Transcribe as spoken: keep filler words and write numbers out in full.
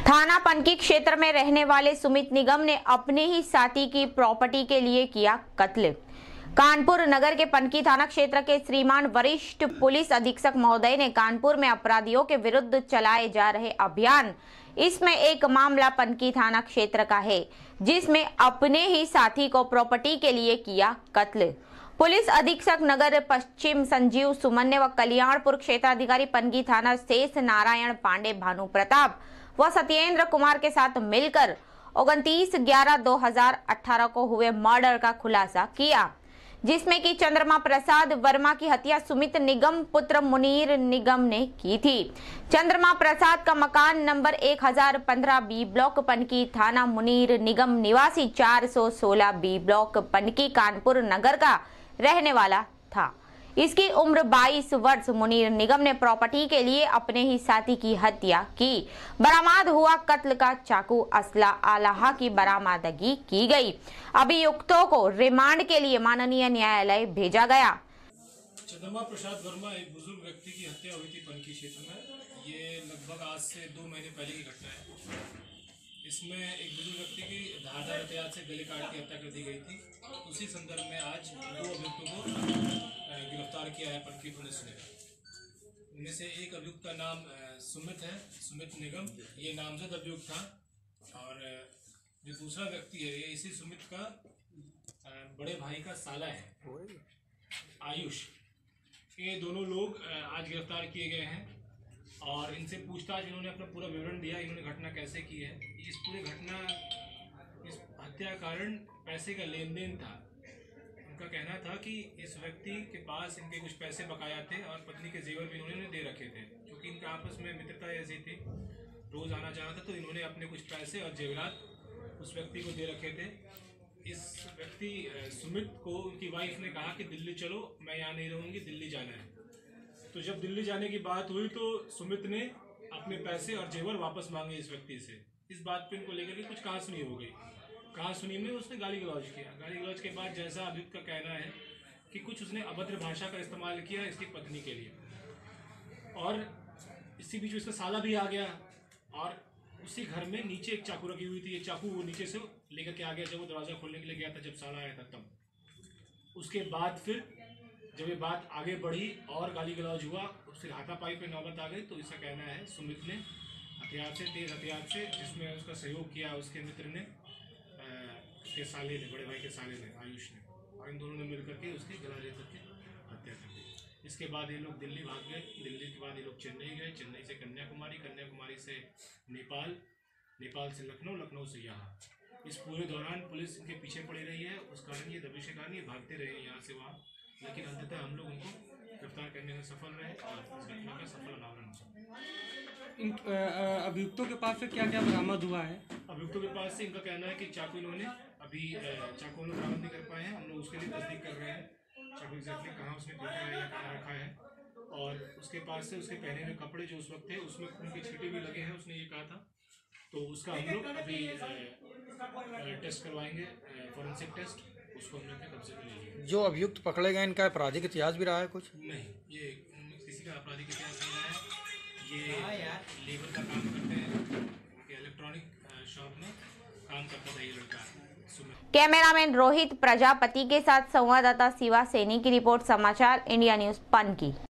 थाना पनकी क्षेत्र में रहने वाले सुमित निगम ने अपने ही साथी की प्रॉपर्टी के लिए किया कत्ल। कानपुर नगर के पनकी थाना क्षेत्र के श्रीमान वरिष्ठ पुलिस अधीक्षक महोदय ने कानपुर में अपराधियों के विरुद्ध चलाए जा रहे अभियान, इसमें एक मामला पनकी थाना क्षेत्र का है, जिसमें अपने ही साथी को प्रॉपर्टी के लिए किया कत्ल। पुलिस अधीक्षक नगर पश्चिम संजीव सुमन्य व कल्याणपुर क्षेत्राधिकारी पनकी थाना शेष नारायण पांडे भानु प्रताप व सत्येंद्र कुमार के साथ मिलकर उनतीस ग्यारह दो हजार अठारह को हुए मर्डर का खुलासा किया, जिसमें कि चंद्रमा प्रसाद वर्मा की हत्या सुमित निगम पुत्र मुनीर निगम ने की थी। चंद्रमा प्रसाद का मकान नंबर एक हजार पंद्रह बी ब्लॉक पनकी थाना, मुनीर निगम निवासी चार सौ सोलह बी ब्लॉक पनकी कानपुर नगर का रहने वाला था। इसकी उम्र बाईस वर्ष। मुनीर निगम ने प्रॉपर्टी के लिए अपने ही साथी की हत्या की। बरामद हुआ कत्ल का चाकू, असला, आलाहा की बरामदगी की गई। अभियुक्तों को रिमांड के लिए माननीय न्यायालय भेजा गया। चंद्रमा प्रसाद वर्मा एक बुजुर्ग व्यक्ति की हत्या हुई थी पनकी क्षेत्र में। ये लगभग आज से दो महीने पहले की घटना है। इसमें एक बुजुर्ग व्यक्ति की धारदार हथियार से गले काट की हत्या कर दी गई थी। उसी संदर्भ में आज दो अभियुक्तों को गिरफ्तार किया है पनकी पुलिस ने। इनमें से एक अभियुक्त का नाम सुमित है, सुमित निगम, ये नामजद अभियुक्त था। और जो दूसरा व्यक्ति है, ये इसी सुमित का बड़े भाई का साला है, आयुष। ये दोनों लोग आज गिरफ्तार किए गए हैं और इनसे पूछताछ इन्होंने अपना पूरा विवरण दिया, इन्होंने घटना कैसे की है। इस पूरी घटना, इस हत्या कारण पैसे का लेन देन था। उनका कहना था कि इस व्यक्ति के पास इनके कुछ पैसे बकाया थे और पत्नी के जेवर भी उन्होंने दे रखे थे, क्योंकि इनके आपस में मित्रता ऐसी थी, रोज आना जाना था। तो इन्होंने अपने कुछ पैसे और जेवरात उस व्यक्ति को दे रखे थे। इस व्यक्ति सुमित को उनकी वाइफ ने कहा कि दिल्ली चलो, मैं यहाँ नहीं रहूँगी, दिल्ली जाना है। तो जब दिल्ली जाने की बात हुई तो सुमित ने अपने पैसे और जेवर वापस मांगे इस व्यक्ति से। इस बात पे इनको लेकर के कुछ कहासुनी हो गई। कहासुनी में उसने गाली गलौज किया। गाली गलौज के बाद जैसा अभियुक्त का कहना है कि कुछ उसने अभद्र भाषा का इस्तेमाल किया इसकी पत्नी के लिए, और इसी बीच उसका साला भी आ गया और उसी घर में नीचे एक चाकू रखी हुई थी। ये चाकू वो नीचे से लेकर के आ गया जब वो दरवाजा खोलने के लिए गया था, जब साला आया था तब। उसके बाद फिर जब ये बात आगे बढ़ी और गाली गलौज हुआ, फिर हाथापाई पे नौबत आ गई। तो इसका कहना है सुमित ने हथियार से, तेज हथियार से, जिसमें उसका सहयोग किया उसके मित्र ने, उसके साले ने, बड़े भाई के साले ने, आयुष ने, और इन दोनों ने मिलकर के उसकी गला रेत करके हत्या कर दी। इसके बाद ये लोग दिल्ली भाग गए। दिल्ली के बाद ये लोग चेन्नई गए, चेन्नई से कन्याकुमारी, कन्याकुमारी से नेपाल, नेपाल से लखनऊ, लखनऊ से यहाँ। इस पूरे दौरान पुलिस इनके पीछे पड़ी रही है। उस कारण ये दबिश के कारण ये भागते रहे यहाँ से वहाँ, लेकिन अंततः हम लोग उनको गिरफ्तार करने में सफल रहे और इस घटना का सफल अनावरण हो सका। इन अभियुक्तों के पास से क्या क्या बरामद हुआ है? अभियुक्तों के पास से इनका कहना है कि चाकू इन्होंने अभी चाकू लोग बरामद नहीं कर पाए हैं। हम लोग उसके लिए तस्दीक कर रहे हैं, चाकू एग्जैक्टली कहाँ उसने फेंका है या कहाँ रखा है। और उसके पास से उसके पहने हुए कपड़े जो उस वक्त थे, उसमें खून के छींटे भी लगे हैं, उसने ये कहा था। तो उसका हम लोग अभी टेस्ट करवाएंगे, फॉरेंसिक टेस्ट, उसको हम लोग कब्जे में ले लेंगे। जो अभियुक्त पकड़े गए, इनका आपराधिक इतिहास भी रहा है कुछ? नहीं, ये किसी का आपराधिक इतिहास नहीं रहा है। ये लेबर का काम करते हैं, इलेक्ट्रॉनिक शॉप में काम करता था ये लड़का। कैमरामैन रोहित प्रजापति के साथ संवाददाता शिवा सैनी की रिपोर्ट, समाचार इंडिया न्यूज पनकी।